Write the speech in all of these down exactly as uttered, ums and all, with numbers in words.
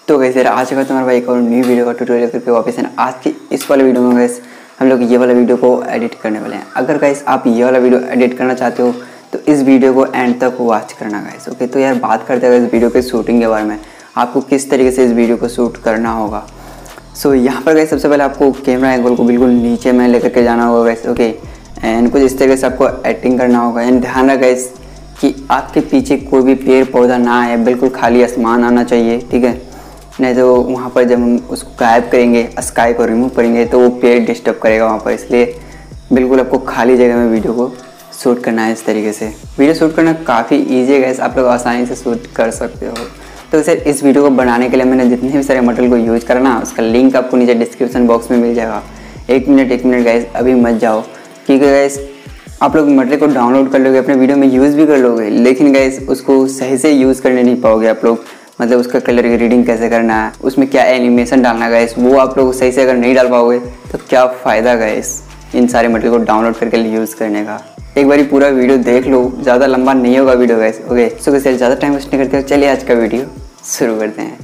तो गैस यार आज का तुम्हारा भाई एक और न्यू वीडियो का ट्यूटोरियल करके वापस है। आज की इस वाले वीडियो में गैस हम लोग ये वाला वीडियो को एडिट करने वाले हैं। अगर गैस आप ये वाला वीडियो एडिट करना चाहते हो तो इस वीडियो को एंड तक वॉच करना गैस। ओके, तो यार बात करते हैं इस वीडियो के शूटिंग के बारे में, आपको किस तरीके से इस वीडियो को शूट करना होगा। सो so, यहाँ पर गैस सबसे पहले आपको कैमरा एंगल को बिल्कुल नीचे में लेकर के जाना होगा गैस। ओके, एंड कुछ इस तरीके से आपको एडिटिंग करना होगा। एंड ध्यान रखा गैस कि आपके पीछे कोई भी पेड़ पौधा ना आए, बिल्कुल खाली आसमान आना चाहिए, ठीक है। नहीं तो वहाँ पर जब हम उसको गायब करेंगे, स्काई को रिमूव करेंगे तो वो पेड़ डिस्टर्ब करेगा वहाँ पर। इसलिए बिल्कुल आपको खाली जगह में वीडियो को शूट करना है। इस तरीके से वीडियो शूट करना काफ़ी ईजी है गैस, आप लोग आसानी से शूट कर सकते हो। तो सर इस वीडियो को बनाने के लिए मैंने जितने भी सारे मटेरियल को यूज़ करना उसका लिंक आपको नीचे डिस्क्रिप्शन बॉक्स में मिल जाएगा। एक मिनट एक मिनट गैस अभी मत जाओ, क्योंकि गैस आप लोग मटेरियल को डाउनलोड कर लोगे, अपने वीडियो में यूज़ भी कर लोगे, लेकिन गैस उसको सही से यूज़ करने नहीं पाओगे आप लोग। मतलब उसका कलर ग्रेडिंग कैसे करना है, उसमें क्या एनिमेशन डालना गैस, वो आप लोग सही से अगर नहीं डाल पाओगे तो क्या फ़ायदा गैस इन सारे मटेरियल को डाउनलोड करके यूज़ करने का। एक बारी पूरा वीडियो देख लो, ज़्यादा लंबा नहीं होगा video guys. Okay, so guys ज़्यादा टाइम वेस्ट नहीं करते हो, चलिए आज का वीडियो शुरू करते हैं।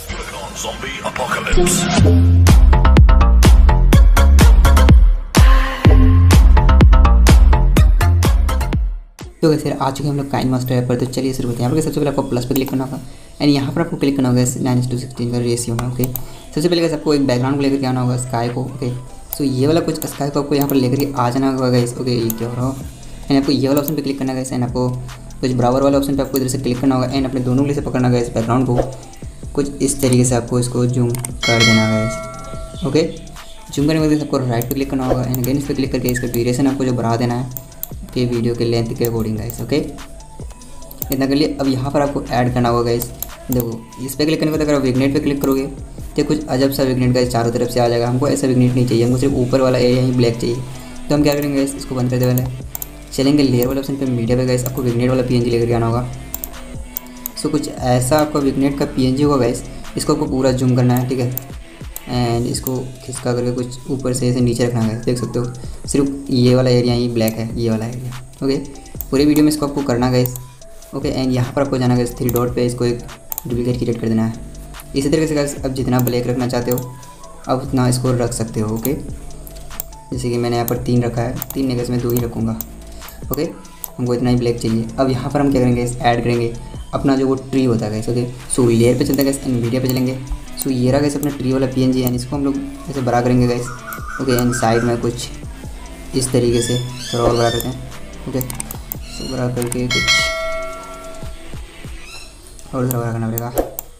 तो वैसे आ चुके हम लोग काइनमास्टर ऐप पर। तो चलिए शुरू करते हैं। यहाँ पर सबसे पहले आपको प्लस पे क्लिक करना होगा एंड यहाँ पर आपको क्लिक करना होगा नाइन टू सिक्सटीन का रेशियो में। ओके, सबसे पहले आपको एक बैकग्राउंड को लेकर के आना होगा, स्काई को। ओके, सो ये वाला कुछ स्काई को आपको यहाँ पर लेकर के आ जाना होगा गाइस। ओके, ये क्या हो रहा हो एंड आपको ये वाला ऑप्शन पे क्लिक करना है गाइस। एंड आपको कुछ बराबर वाला ऑप्शन पे आपको इधर से क्लिक करना होगा एंड अपने दोनों उंगली से पकड़ना है इस बैकग्राउंड को। कुछ इस तरीके से आपको इसको जूम कर देना गाइस। ओके, जूम करने के बाद आपको राइट पे क्लिक करना होगा एंड अगेन इस पर क्लिक करके इसका ड्यूरेशन आपको जो बढ़ा देना है कि वीडियो के लेंथ के अकॉर्डिंग गाइस। ओके, इतना कर लिए। अब यहाँ पर आपको ऐड करना होगा गाइस। देखो इस पर क्लिक करने के बाद अगर आप विग्नेट पे क्लिक करोगे तो कुछ अजब सा विग्नेट गाइस चारों तरफ से आ जाएगा। हमको ऐसा विग्नेट नहीं चाहिए, हमको सिर्फ ऊपर वाला एरिया ही ब्लैक चाहिए। तो हम क्या करेंगे गाइस, इसको बंद कर दे वाले चलेंगे लेयर वाले ऑप्शन पे, मीडिया पे गाइस आपको विग्नेट वाला पीएनजी लेकर आना होगा। सो कुछ ऐसा आपका विग्नेट का पीएनजी होगा गाइस, इसको आपको पूरा जूम करना है, ठीक है। एंड इसको खिसका करके कुछ ऊपर से ऐसे नीचे रखना है, देख सकते हो सिर्फ ये वाला एरिया ही ब्लैक है, ये वाला एरिया। ओके, पूरे वीडियो में इसको आपको करना गाइस। ओके, एंड यहाँ पर आपको जाना गाइस थ्री डॉट पे, इसको एक डुप्लीकेट क्रिएट कर देना है। इसी तरीके से गाइस अब जितना ब्लैक रखना चाहते हो अब उतना इसको रख सकते हो। ओके, जैसे कि मैंने यहाँ पर तीन रखा है, तीन नहीं गाइस मैं दो ही रखूँगा। ओके, हमको इतना ही ब्लैक चाहिए। अब यहाँ पर हम क्या करेंगे, ऐड करेंगे अपना जो वो ट्री होता है गाइस। ओके, सो लेयर पे चलते हैं गाइस एंड मीडिया पे चलेंगे। सो ये रहा गाइस अपना ट्री वाला पीएनजी एंड इसको हम लोग ऐसे बड़ा करेंगे गाइस। ओके, एंड साइड में कुछ इस तरीके से थोड़ा और बड़ा करते हैं। ओके, सो बड़ा करके कुछ और थोड़ा बड़ा करना पड़ेगा,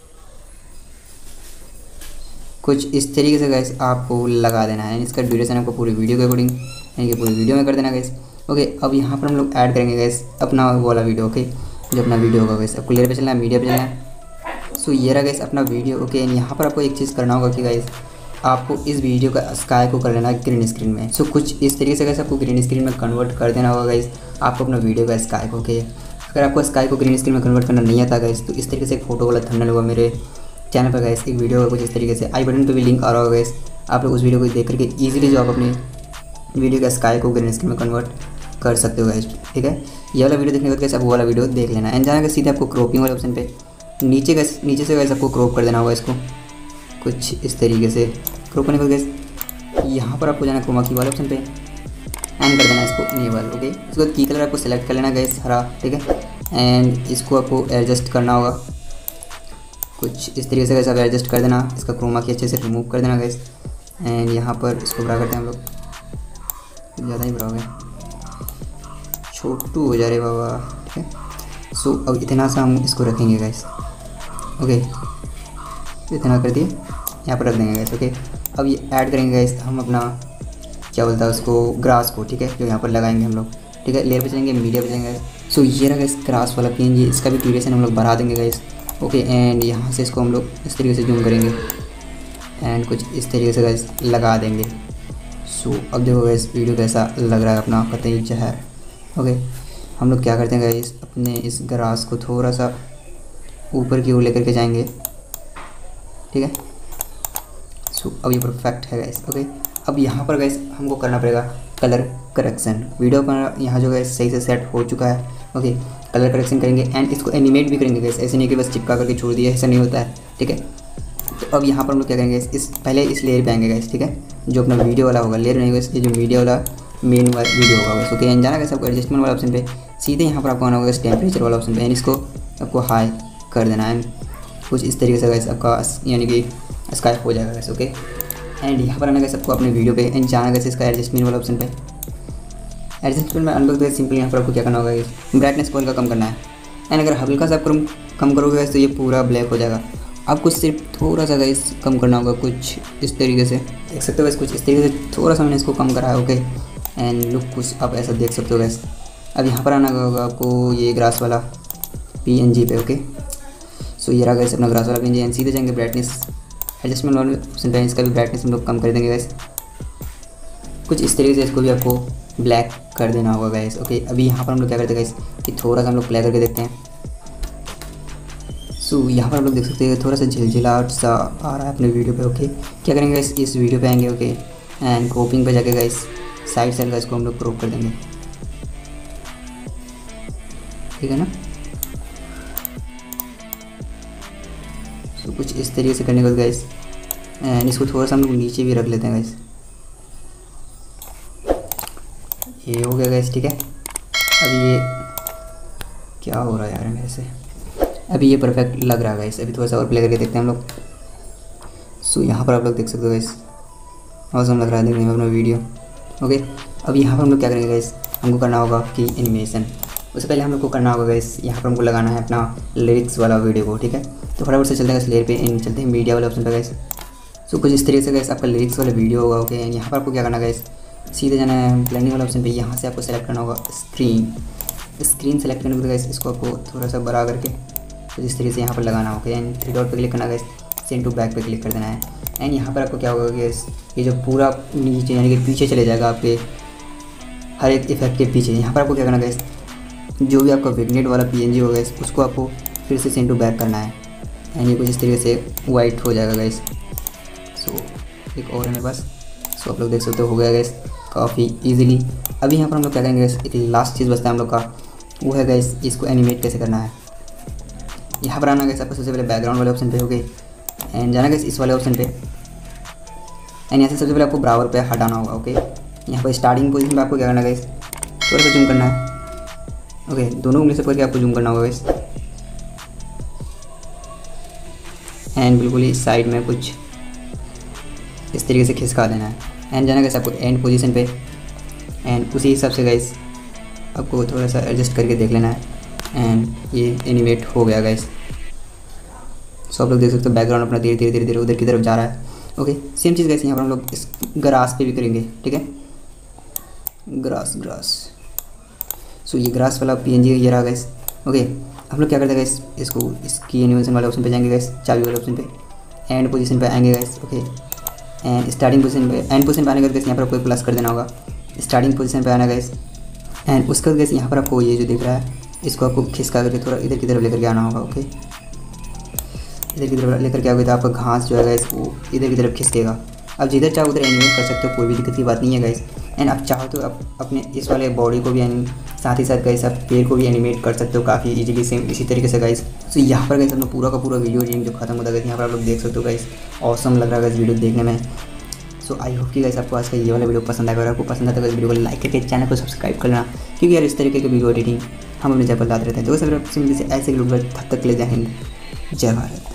कुछ इस तरीके से गाइस आपको लगा देना है। इसका ड्यूरेशन आपको पूरी वीडियो के अकॉर्डिंग यानी कि पूरी वीडियो में कर देना गाइस। ओके, अब यहाँ पर हम लोग ऐड करेंगे गाइस अपना वाला वीडियो। ओके, जो अपना वीडियो होगा गाइस आपको लेयर पे चलना है, मीडिया पे चलना है। सो ये रहा गाइस अपना वीडियो। ओके, एंड यहाँ पर आपको एक चीज़ करना होगा कि गाइस आपको इस वीडियो का स्काई को कर लेना है ग्रीन स्क्रीन में। सो कुछ इस तरीके से गाइस आपको ग्रीन स्क्रीन में कन्वर्ट कर देना होगा गाइस आपको अपना वीडियो का स्काई को। ओके, अगर आपको स्काई को ग्रीन स्क्रीन में कन्वर्ट करना नहीं आता गाइस तो इस तरीके से एक फोटो वाला थंबनेल होगा मेरे चैनल पर गाइस, एक वीडियो होगा कुछ इस तरीके से, आई बटन पर भी लिंक आ रहा होगा गाइस। आप लोग उस वीडियो को देख करके ईजिली जो आप अपनी वीडियो का स्काई को ग्रीन स्क्रीन में कन्वर्ट कर सकते हो गाइस, ठीक है। ये वाला वीडियो देखने के बाद गाइस आप वो वाला वीडियो देख लेना एंड जाना सीधे आपको क्रॉपिंग वाले ऑप्शन पे नीचे गाइस, नीचे से गाइस आपको क्रॉप कर देना होगा इसको कुछ इस तरीके से। क्रॉप करने के बाद गाइस यहाँ पर आपको जाना क्रोमा की वाले ऑप्शन पे एंड कर देना इसको इनेबल। ओके, इसके बाद की कलर आपको सेलेक्ट कर लेना गाइस हरा, ठीक है। एंड इसको आपको एडजस्ट करना होगा कुछ इस तरीके से गाइस आप एडजस्ट कर देना। इसका क्रोमा की अच्छे से रिमूव कर देना गाइस एंड यहाँ पर इसको बड़ा करते हैं हम लोग, ज़्यादा ही बड़ा हो गया, छोटू हो जा रहे बाबा, ठीक है। सो अब इतना सा हम इसको रखेंगे गाइस। ओके, इतना कर दिए, यहाँ पर रख देंगे गाइस। ओके, अब ये ऐड करेंगे गाइस हम अपना क्या बोलता है उसको ग्रास को, ठीक है, जो यहाँ पर लगाएंगे हम लोग, ठीक है। लेयर पे चलेंगे, मीडिया पे चलेंगे गाइस। सो ये रहा गाइस ग्रास वाला पीएनजी, इसका भी ड्यूरेशन हम लोग बढ़ा देंगे गाइस। ओके, एंड यहाँ से इसको हम लोग इस तरीके से जूम करेंगे एंड कुछ इस तरीके से गाइस लगा देंगे। सो अब देखो गाइस वीडियो कैसा लग रहा है अपना कतई जहर। ओके, हम लोग क्या करते हैं गाइस अपने इस ग्रास को थोड़ा सा ऊपर की ओर लेकर के जाएंगे, ठीक है। सो अब ये परफेक्ट है गाइस। ओके, अब यहाँ पर गाइस हमको करना पड़ेगा कलर करेक्शन। वीडियो का यहाँ जो गाइस सही से सेट हो चुका है। ओके, कलर करेक्शन करेंगे एंड इसको एनिमेट भी करेंगे गाइस, ऐसे नहीं कि बस चिपका करके छोड़ दिया, ऐसा नहीं होता है, ठीक है। तो अब यहाँ पर हम लोग क्या करेंगे, इस पहले इस लेयर पे आएंगे गाइस, ठीक है, जो अपना वीडियो वाला होगा, लेयर नहीं होगा, ये जो मीडिया वाला मेन वीडियो होगा बस। ओके, जाना कैसे आपको एडजस्टमेंट वाला ऑप्शन पे, सीधे यहाँ पर आपको आना होगा टेम्परेचर वाला ऑप्शन पे, एंड इसको आपको हाई कर देना है। कुछ इस तरीके से गाइस आपका यानी कि स्काई हो जाएगा गाइस। ओके, एंड यहाँ पर आना गाइस आपको अपने वीडियो पे, एंड जाना गाइस इसका एडजस्टमेंट वाला ऑप्शन पे। एडजस्टमेंट में अनलॉक तो सिंपली यहाँ पर आपको क्या करना होगा, ब्राइटनेस को हल्का कम करना है, एंड अगर हल्का सा आप कम करोगे गाइस तो ये पूरा ब्लैक हो जाएगा। आपको सिर्फ थोड़ा सा गाइस कम करना होगा, कुछ इस तरीके से देख सकते हो गाइस, कुछ इस तरीके से थोड़ा सा मैंने इसको कम करा है। ओके, एंड लुक कुछ आप ऐसा देख सकते हो गाइस। अब यहाँ पर आना होगा आपको ये ग्रास वाला पीएनजी पे। ओके, सो ये रहा गाइस अपना ग्रास वाला पीएनजी, एंड सीधे जाएंगे ब्राइटनेस एडजस्टमेंट वाले ऑप्शन पे, इसका भी ब्राइटनेस हम लोग कम कर देंगे गाइस। कुछ इस तरीके से इसको भी आपको ब्लैक कर देना होगा गाइस। ओके, अभी यहाँ पर हम लोग क्या करते हैं गाइस कि थोड़ा सा हम लोग प्ले करके देखते हैं। सो so, यहाँ पर आप लोग देख सकते हैं थोड़ा सा झिलझिलाहट सा आ रहा है अपने वीडियो पे। ओके, क्या करेंगे गाइस, इस वीडियो पे आएंगे। ओके, एंड क्रॉपिंग पे जाके गाइस साइड साइड का इसको हम लोग क्रॉप कर देंगे, ठीक है ना। सो so, कुछ इस तरीके से करने के बाद गाइस, एंड इसको थोड़ा सा हम लोग नीचे भी रख लेते हैं गाइस। ये हो गया गाइस, ठीक है। अभी ये क्या हो रहा है यार मेरे से, अभी ये परफेक्ट लग रहा है गाइस। अभी थोड़ा सा और प्ले करके देखते हैं हम लोग। सो यहाँ पर आप लोग देख सकते हो गाइस, ऑसम लग रहा है देखने में अपना वीडियो। ओके, अब यहाँ पर हम लोग क्या करेंगे गाइस, हमको करना होगा कि एनिमेशन। उससे पहले हम लोग को करना होगा गाइस, यहाँ पर हमको लगाना है अपना लिरिक्स वाला वीडियो को, ठीक है। तो फटाफट से चलते हैं इस लेयर पे, इन चलते हैं मीडिया वाले ऑप्शन पर गाइस। सो कुछ इस तरीके से गाइस आपका लिरिक्स वाला वीडियो होगा। ओके, यहाँ पर आपको क्या करना गाइस, सीधे जाना है ब्लेंडिंग वाला ऑप्शन पे, यहाँ से आपको सेलेक्ट करना होगा स्क्रीन। स्क्रीन सेलेक्ट करने के बाद गाइस इसको आपको थोड़ा सा बड़ा करके तो इस तरीके से यहाँ पर लगाना होगा, एंड थ्री डॉट पे क्लिक करना गाइस, सेंड टू बैक पे क्लिक कर देना है। एंड यहाँ पर आपको क्या होगा गाइस, ये जो पूरा नीचे यानी कि पीछे चले जाएगा आपके हर एक इफेक्ट के पीछे। यहाँ पर आपको क्या करना गाइस, जो भी आपका विग्नेट वाला पीएनजी होगा गाइस उसको आपको फिर से सेंड टू बैक करना है, एंड ये कुछ इस तरीके से वाइट हो जाएगा गाइस। सो एक और है मेरे पास, सो आप लोग देख सकते हो गया गाइस काफ़ी ईजिली। अभी यहाँ पर हम लोग क्या करेंगे गाइस, एक लास्ट चीज़ बचता है हम लोग का, वो है गाइस इसको एनिमेट कैसे करना है। यहाँ पर आना गाइस आपको सबसे पहले बैकग्राउंड वाले ऑप्शन पे हो गए, एंड जाना गाइस इस वाले ऑप्शन पे, एंड यहाँ से सबसे पहले आपको ब्राउज़र पे हटाना होगा। ओके, यहाँ पर स्टार्टिंग पोजीशन पे आपको क्या करना गाइस, थोड़ा सा जूम करना है। ओके, दोनों उंगली से पकड़ के आपको जूम करना होगा गाइस, एंड बिल्कुल ही साइड में कुछ इस तरीके से खिसका देना है, एंड जाना गाइस आपको एंड पोजीशन पे, एंड उसी हिसाब से गाइस आपको थोड़ा सा एडजस्ट करके देख लेना है, एंड ये एनिमेट हो गया गाइस। सो आप लोग देख सकते हो बैकग्राउंड अपना धीरे धीरे धीरे धीरे उधर की तरफ जा रहा है। ओके, सेम चीज़ गाइस यहाँ पर हम लोग इस ग्रास पे भी करेंगे, ठीक है, ग्रास ग्रास। सो ये ग्रास वाला पीएनजी ये रहा गाइस। ओके, हम लोग क्या करते हैं गाइस, इसको इसकी एनिमेशन वाले ऑप्शन पे जाएंगे गाइस, चाबी वाले ऑप्शन पे, एंड पोजीशन पे आएंगे guys. Okay, and starting position पे, एंड पोजीशन पे आने के बाद यहाँ पर आपको प्लस कर देना होगा, स्टार्टिंग पोजीशन पे आना गाइस, एंड उसके बाद गाइस यहाँ पर आपको ये जो दिख रहा है इसको आपको खिसका करके थोड़ा इधर की तरफ लेकर के आना होगा। ओके, इधर की तरफ लेकर के आओगे तो आपका घास जो है गाइस वो इधर की तरफ खिसकेगा। अब जिधर चाहो उधर एनिमेट कर सकते हो, कोई भी दिक्कत की बात नहीं है गाइस। एंड आप चाहो तो आप अपने इस वाले बॉडी को भी साथ ही साथ गाइस आप पैर को भी एनिमेट कर सकते हो काफ़ी इजीली, सेम इसी तरीके से गाइस। तो यहाँ पर गाइस अपना पूरा का पूरा वीडियो एडिटिंग जो खत्म होता है यहाँ पर आप लोग देख सकते हो गाइस, ऑसम लग रहा है गाइस वीडियो देखने में। सो आई होप कि गाइस आपको आज का ये वाला वीडियो पसंद आएगा, अगर आपको पसंद आता है तो वीडियो को लाइक करके चैनल को सब्सक्राइब करना, क्योंकि यार इस तरीके की वीडियो एडिटिंग हम अपने चैनल पर लाते रहते हैं। तो सर ऐसे वीडियो तब तक ले जय हिंद, जय भारत।